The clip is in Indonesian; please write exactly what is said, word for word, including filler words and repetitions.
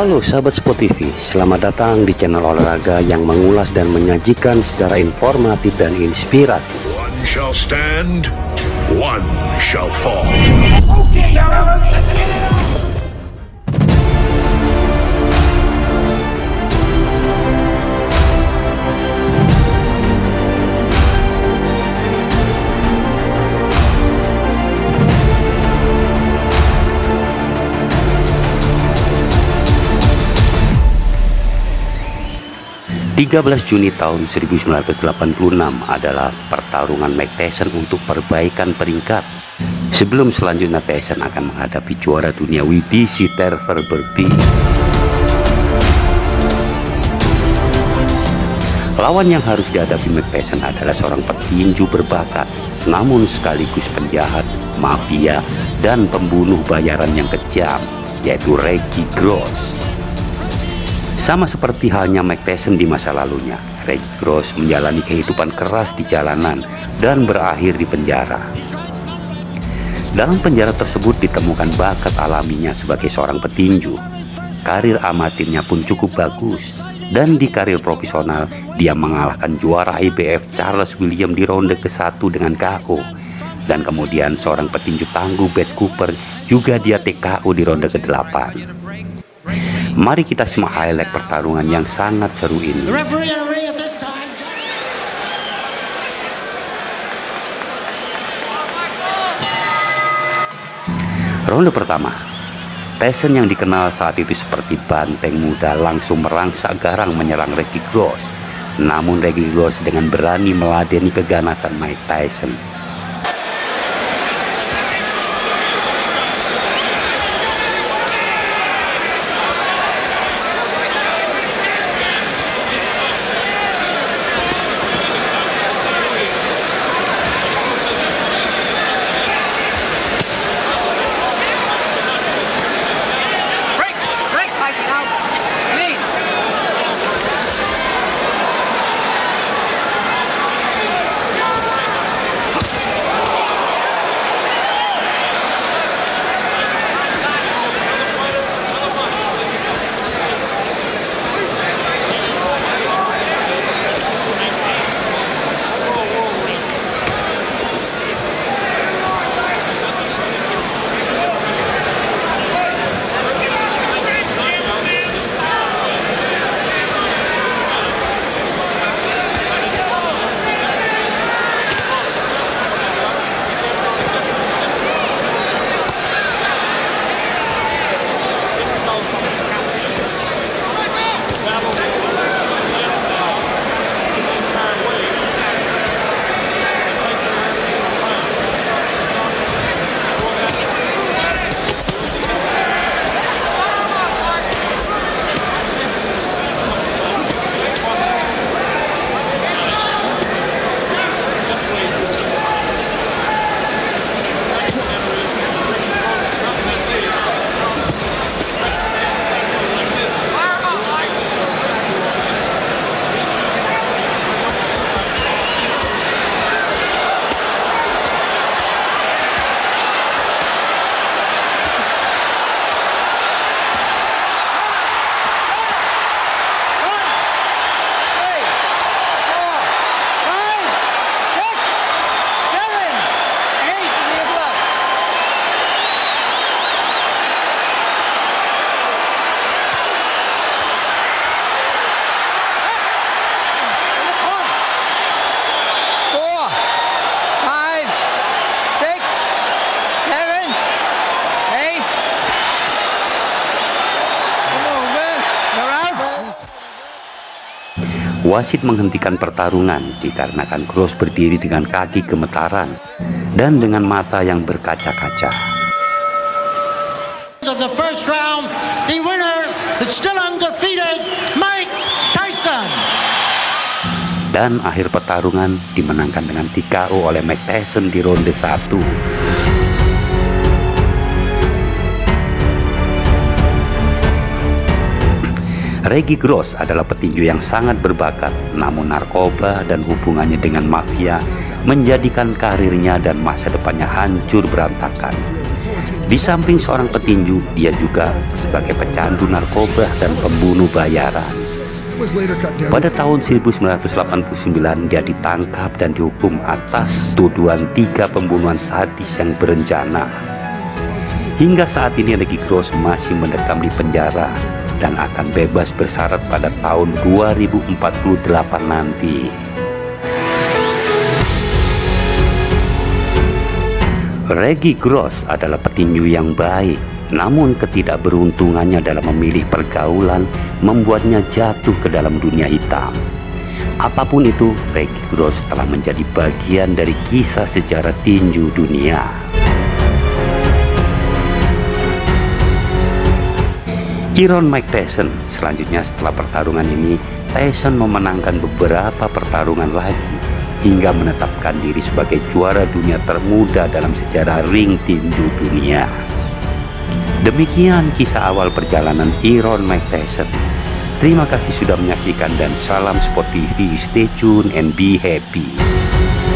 Halo sahabat Sport T V, selamat datang di channel olahraga yang mengulas dan menyajikan secara informatif dan inspiratif. One shall stand, one shall fall. Okay, tiga belas Juni tahun seribu sembilan ratus delapan puluh enam adalah pertarungan Mike Tyson untuk perbaikan peringkat sebelum selanjutnya Tyson akan menghadapi juara dunia W B C Trevor Berbick. Lawan yang harus dihadapi Mike Tyson adalah seorang petinju berbakat namun sekaligus penjahat, mafia, dan pembunuh bayaran yang kejam, yaitu Reggie Gross. Sama seperti halnya Mike Tyson di masa lalunya, Reggie Gross menjalani kehidupan keras di jalanan dan berakhir di penjara. Dalam penjara tersebut ditemukan bakat alaminya sebagai seorang petinju. Karir amatirnya pun cukup bagus, dan di karir profesional dia mengalahkan juara I B F Charles Williams di ronde ke satu dengan K O. Dan kemudian seorang petinju tangguh Beth Cooper juga dia T K O di ronde ke delapan. Mari kita simak highlight pertarungan yang sangat seru ini. Ronde pertama, Tyson yang dikenal saat itu seperti banteng muda langsung merangsak garang menyerang Reggie Gross. Namun Reggie Gross dengan berani meladeni keganasan Mike Tyson. Wasit menghentikan pertarungan dikarenakan Gross berdiri dengan kaki gemetaran dan dengan mata yang berkaca-kaca. Of the first round, the winner is still undefeated, Mike Tyson. Dan akhir pertarungan dimenangkan dengan T K O oleh Mike Tyson di ronde satu. Reggie Gross adalah petinju yang sangat berbakat, namun narkoba dan hubungannya dengan mafia menjadikan karirnya dan masa depannya hancur berantakan. Di samping seorang petinju, dia juga sebagai pecandu narkoba dan pembunuh bayaran. Pada tahun seribu sembilan ratus delapan puluh sembilan, dia ditangkap dan dihukum atas tuduhan tiga pembunuhan sadis yang berencana. Hingga saat ini Regi Gross masih mendekam di penjara dan akan bebas bersyarat pada tahun dua ribu empat puluh delapan nanti. Regi Gross adalah petinju yang baik, namun ketidakberuntungannya dalam memilih pergaulan membuatnya jatuh ke dalam dunia hitam. Apapun itu, Regi Gross telah menjadi bagian dari kisah sejarah tinju dunia. Iron Mike Tyson. Selanjutnya setelah pertarungan ini, Tyson memenangkan beberapa pertarungan lagi hingga menetapkan diri sebagai juara dunia termuda dalam sejarah ring tinju dunia. Demikian kisah awal perjalanan Iron Mike Tyson. Terima kasih sudah menyaksikan dan salam Sport T V. Stay tune and be happy.